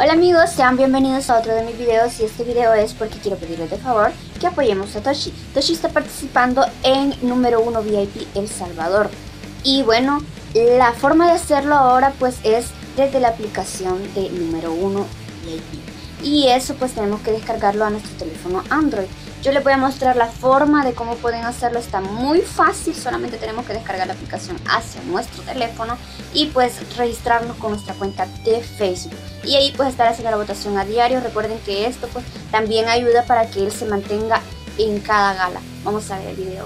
Hola amigos, sean bienvenidos a otro de mis videos y este video es porque quiero pedirles de favor que apoyemos a Toshi. Toshi está participando en número 1 VIP El Salvador y bueno, la forma de hacerlo ahora pues es desde la aplicación de número 1 VIP y eso pues tenemos que descargarlo a nuestro teléfono Android. Yo les voy a mostrar la forma de cómo pueden hacerlo, está muy fácil, solamente tenemos que descargar la aplicación hacia nuestro teléfono y pues registrarnos con nuestra cuenta de Facebook y ahí pues estar haciendo la votación a diario. Recuerden que esto pues también ayuda para que él se mantenga en cada gala. Vamos a ver el video.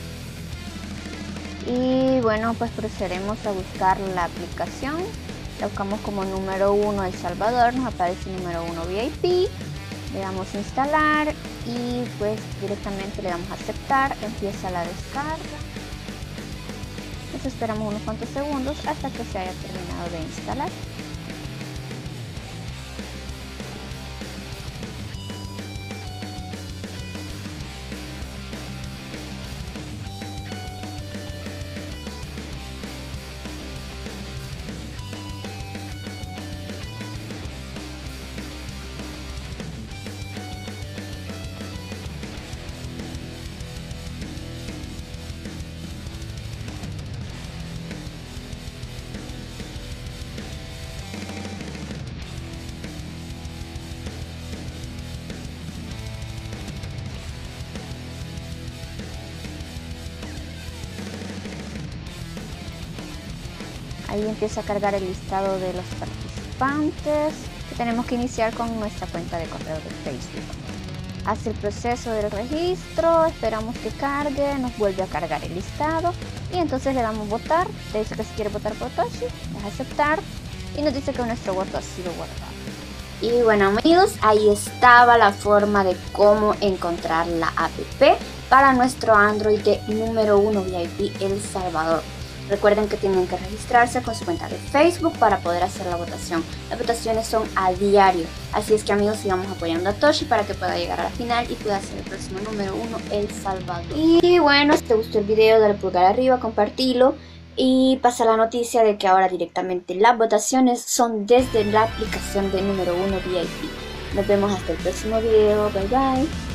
Y bueno, pues procederemos a buscar la aplicación. La buscamos como número 1 El Salvador, nos aparece número 1 VIP. Le damos a instalar y pues directamente le damos a aceptar. Empieza la descarga. Pues esperamos unos cuantos segundos hasta que se haya terminado de instalar. Ahí empieza a cargar el listado de los participantes que tenemos que iniciar con nuestra cuenta de correo de Facebook. Hace el proceso del registro, esperamos que cargue, nos vuelve a cargar el listado y entonces le damos votar. Te dice que si quiere votar por Toshi, le das aceptar y nos dice que nuestro voto ha sido guardado. Y bueno amigos, ahí estaba la forma de cómo encontrar la app para nuestro Android de número 1 VIP El Salvador. Recuerden que tienen que registrarse con su cuenta de Facebook para poder hacer la votación. Las votaciones son a diario, así es que amigos, sigamos apoyando a Toshi para que pueda llegar a la final y pueda ser el próximo número 1 El Salvador. Y bueno, si te gustó el video, dale pulgar arriba, compartilo y pasa la noticia de que ahora directamente las votaciones son desde la aplicación de número 1 VIP. Nos vemos hasta el próximo video, bye bye.